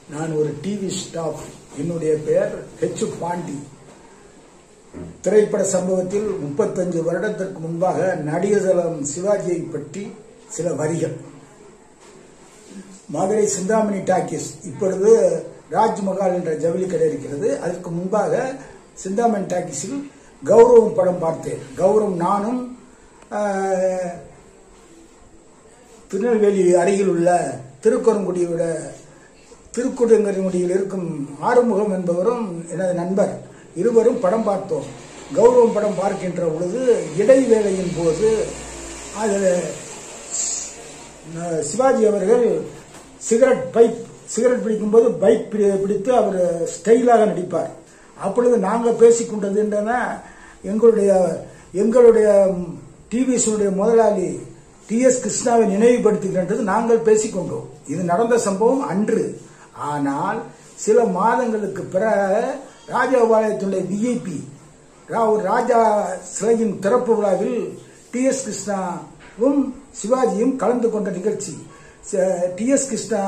நான் ஒரு TV staff. என்னுடைய பெயர் ஹெச் பாண்டி. திரைப்பட சம்பவத்தில் 35 வருடத்திற்கு முன்பாக நடிகர் சிவாஜியை பற்றி சில வரிகள். மதுரை சிந்தாமணி டாக்கீஸ், இப்பொழுது ராஜ்மஹால் என்ற ஜவுளி கடை இருக்கிறது. அதற்கு முன்பாக சிந்தாமணி டாக்கீஸில் கௌரவம் படம் பார்த்தேன். கௌரவம் நானும் திருநெல்வேலி அருகில் உள்ள திருக்குடங்குடியில் இருக்கும் ஆறுமுகம் என்பவரும் எனது நண்பர் இருவரும் படம் பார்த்தோம். கௌரவம் படம் பார்க்கின்ற பொழுது இடைவேளையின் போது அதில் சிவாஜி அவர்கள் சிகரெட் பிடிக்கும்போது பைக் பிடித்து அவர் ஸ்டைலாக நடிப்பார். அப்பொழுது நாங்கள் பேசிக்கொண்டது என்னன்னா, எங்களுடைய டிவிஎஸ்னுடைய முதலாளி டி.எஸ். கிருஷ்ணாவை நினைவுபடுத்துகின்றது நாங்கள் பேசிக்கொண்டோம். இது நடந்த சம்பவம் அன்று. ஆனால் சில மாதங்களுக்கு பிறகு ராஜபாளையத்துடைய விஐபி ராஜா சிலையின் திறப்பு விழாவில் டி.எஸ். கிருஷ்ணாவும் சிவாஜியும் கலந்து கொண்ட நிகழ்ச்சி. டி.எஸ். கிருஷ்ணா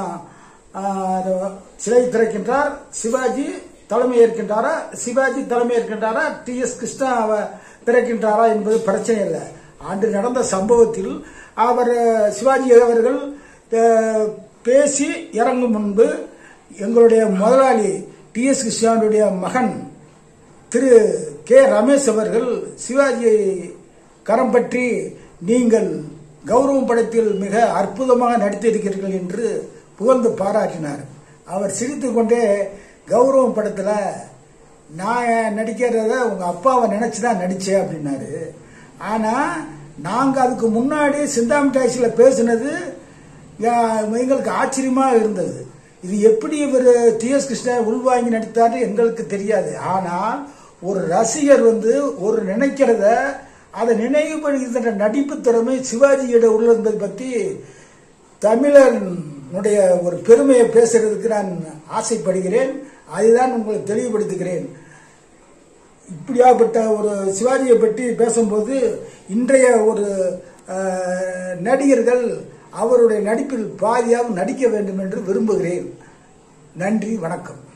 சிலை திறக்கின்றார், சிவாஜி தலைமை ஏற்கின்றாரா, டி.எஸ். கிருஷ்ணா திறக்கின்றாரா என்பது பிரச்சனை இல்லை. அன்று நடந்த சம்பவத்தில் சிவாஜி அவர்கள் பேசி இறங்கும் முன்பு எங்களுடைய முதலாளி டி.எஸ். கிருஷ்ணாவுடைய மகன் திரு கே. ரமேஷ் அவர்கள் சிவாஜியை கரம் பற்றி, நீங்கள் கௌரவம் படத்தில் மிக அற்புதமாக நடித்திருக்கிறீர்கள் என்று புகழ்ந்து பாராட்டினார். அவர் சிரித்துக் கொண்டே, கௌரவம் படத்தில் நான் நடிக்கிறத உங்க அப்பாவை நினைச்சுதான் நடிச்சேன் அப்படின்னாரு. ஆனா நாங்க அதுக்கு முன்னாடி சிந்தாமணி டாக்கீஸ்ல பேசினது எங்களுக்கு ஆச்சரியமா இருந்தது. இது எப்படி இவர் டி.எஸ். கிருஷ்ணா உள்வாங்கி நடித்தாரு எங்களுக்கு தெரியாது. ஆனால் ஒரு ரசிகர் ஒரு நினைக்கிறத அதை நினைவுபடுகின்ற நடிப்பு திறமை சிவாஜியிட உள்ளது என்பதை பற்றி தமிழனுடைய ஒரு பெருமையை பேசுறதுக்கு நான் ஆசைப்படுகிறேன். அதுதான் உங்களுக்கு தெளிவுபடுத்துகிறேன். இப்படியாப்பட்ட ஒரு சிவாஜியை பற்றி பேசும்போது இன்றைய ஒரு நடிகர்கள் அவருடைய நடிப்பில் பாதியாக நடிக்க வேண்டும் என்று விரும்புகிறேன். நன்றி, வணக்கம்.